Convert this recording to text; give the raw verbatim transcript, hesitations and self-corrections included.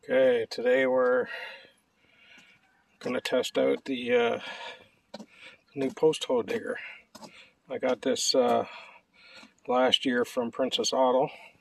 Okay, today we're going to test out the uh, new post hole digger. I got this uh, last year from Princess Auto,